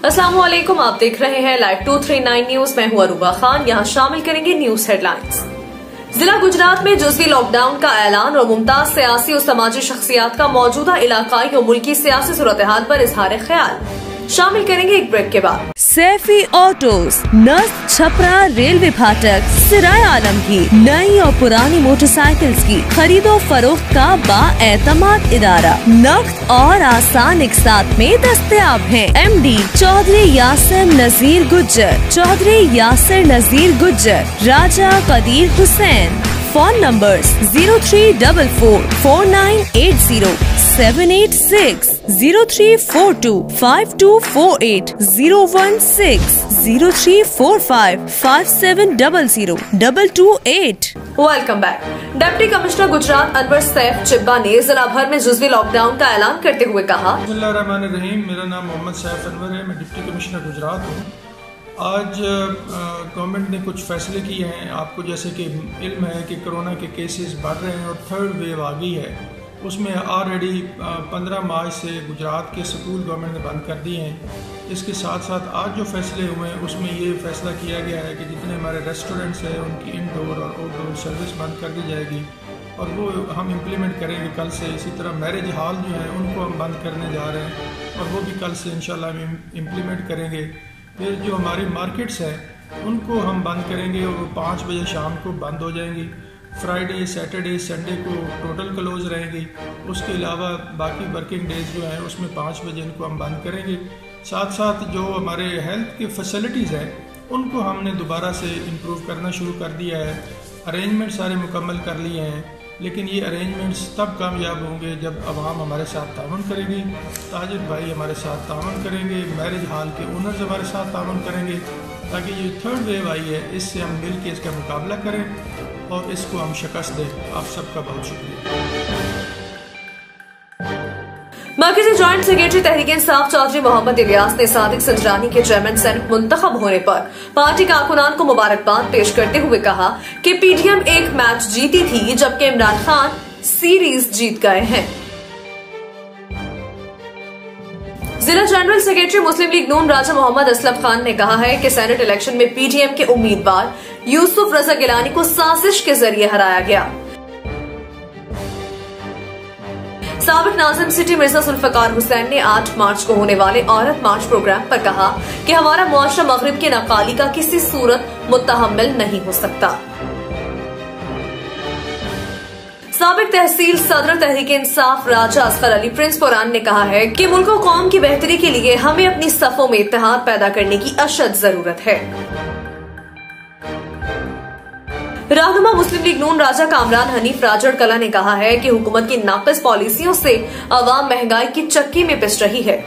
अस्सलामुअलैकुम, आप देख रहे हैं लाइव 239 न्यूज। मैं हूं अरूबा खान। यहां शामिल करेंगे न्यूज हेडलाइंस। जिला गुजरात में जुज़वी लॉकडाउन का ऐलान और मुमताज सियासी और समाजी शख्सियात का मौजूदा इलाकाई और मुल्की सियासी सूरत हाल पर इजहार ख्याल। शामिल करेंगे एक ब्रेक के बाद। सैफी ऑटोज, नस्त छपरा रेलवे फाटक, सराय आलमगीर नई और पुरानी मोटरसाइकिल्स की खरीदो फरोख्त का बाएतमाद इदारा। नक़द और आसान एक साथ में दस्तयाब है। MD Chaudhry Yasir Nazir Gujjar, Chaudhry Yasir Nazir Gujjar, Raja Qadir Hussain. Phone numbers 0344 4980 786 0342 5248 016 0345 5700 228। Welcome back. Deputy commissioner Gujrat Anwar Saif Chibba ने जिला भर में जुज़वी लॉकडाउन का ऐलान करते हुए कहा, बिस्मिल्लाहिर्रहमानिर्रहीम, मेरा नाम मोहम्मद सैफ अनवर है, मैं डिप्टी कमिश्नर गुजरात हूँ। आज गवर्नमेंट ने कुछ फैसले किए हैं। आपको जैसे कि इल्म है कि कोरोना के केसेस बढ़ रहे हैं और थर्ड वेव आ गई है। उसमें ऑलरेडी 15 मार्च से गुजरात के स्कूल गवर्नमेंट ने बंद कर दिए हैं। इसके साथ साथ आज जो फैसले हुए हैं उसमें ये फैसला किया गया है कि जितने हमारे रेस्टोरेंट्स हैं उनकी इनडोर और आउटडोर सर्विस बंद कर दी जाएगी और वो हम इम्प्लीमेंट करेंगे कल से। इसी तरह मैरिज हॉल जो है उनको हम बंद करने जा रहे हैं और वो भी कल से इंशाल्लाह हम इम्प्लीमेंट करेंगे। फिर जो हमारी मार्केट्स हैं उनको हम बंद करेंगे और वो 5 बजे शाम को बंद हो जाएंगी। फ्राइडे, सैटरडे, संडे को टोटल क्लोज रहेंगी। उसके अलावा बाकी वर्किंग डेज जो हैं उसमें 5 बजे इनको हम बंद करेंगे। साथ साथ जो हमारे हेल्थ की फैसिलिटीज़ हैं उनको हमने दोबारा से इम्प्रूव करना शुरू कर दिया है। अरेंजमेंट सारे मुकम्मल कर लिए हैं, लेकिन ये अरेंजमेंट्स तब कामयाब होंगे जब अवाम हमारे साथ ताउन करेगी, ताजिर भाई हमारे साथ ताउन करेंगे, मैरिज हॉल के ओनर्स हमारे साथ ताउन करेंगे, ताकि ये थर्ड वेव आई है इससे हम मिल के इसका मुकाबला करें और इसको हम शिकस्त दें। आप सबका बहुत शुक्रिया। मरकजी जॉइंट सेक्रेटरी तहरीक इंसाफ चौधरी मोहम्मद इलियास ने सादिक संजरानी के चेयरमैन सेनेट मुंतखब होने पर पार्टी कारकुनान को मुबारकबाद पेश करते हुए कहा कि PDM एक मैच जीती थी जबकि इमरान खान सीरीज जीत गए हैं। जिला general secretary Muslim League Noon Raja Mohammad Aslam Khan ने कहा है कि सेनेट इलेक्शन में PDM के उम्मीदवार यूसुफ रजा गिलानी को साजिश के जरिए हराया गया। साबिक नाज़िम सिटी मिर्जा जुल्फकार हुसैन ने 8 मार्च को होने वाले औरत मार्च प्रोग्राम पर कहा कि हमारा मुआशरा मगरिब की नकाली का किसी सूरत मुतहम्मिल नहीं हो सकता। साबिक तहसील सदर तहरीक इंसाफ राजा असगर अली प्रिंस पुरान ने कहा है कि मुल्क और कौम की बेहतरी के लिए हमें अपनी सफों में इत्तेहाद पैदा करने की अशद जरूरत है। रहनुमा मुस्लिम लीग नून राजा कामरान हनीफ राजड़ कला ने कहा है कि हुकूमत की नाक़िस पॉलिसियों से अवाम महंगाई की चक्की में पिस रही है।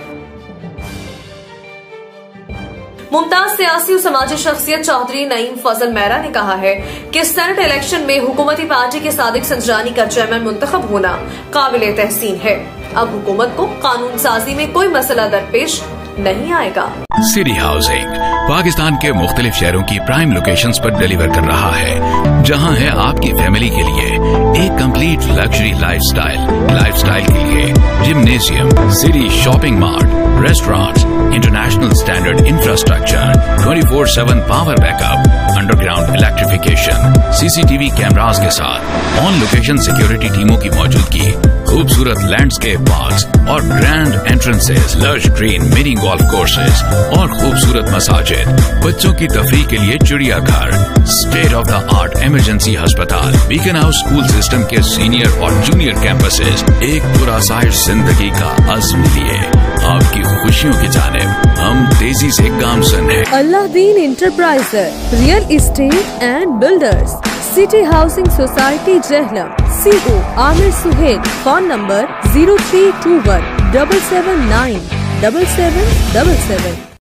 मुमताज सियासी और समाजी शख्सियत चौधरी नईम फजल मेहरा ने कहा है कि सेनेट इलेक्शन में हुकूमती पार्टी के सादिक संजरानी का चेयरमैन मुंतखब होना काबिल तहसीन है। अब हुकूमत को कानून साजी में कोई मसला दरपेश नहीं आएगा। सिटी हाउसिंग पाकिस्तान के मुख्तलिफ शहरों की प्राइम लोकेशंस पर डिलीवर कर रहा है, जहां है आपकी फैमिली के लिए एक कंप्लीट लग्जरी लाइफस्टाइल के लिए gymnasium, city shopping mart, restaurant, international standard infrastructure, 24/7 power backup, underground electrification, CCTV cameras के साथ ऑन लोकेशन सिक्योरिटी टीमों की मौजूदगी, खूबसूरत लैंडस्केप पार्क्स और grand entrances, lush green mini golf courses और खूबसूरत मसाजिद, बच्चों की तफरीह के लिए चिड़ियाघर, state of the art emergency अस्पताल, बीकन हाउस स्कूल सिस्टम के सीनियर और जूनियर कैंपसेस, एक पुरअसाइश जिंदगी का अज़्म लिए आपकी खुशियों की जानिब हम तेजी से गामज़न हैं। Allahdin enterprises, real estate and builders, city housing society Jhelum, CO Amir Suhail. Phone number 0321 779 7777।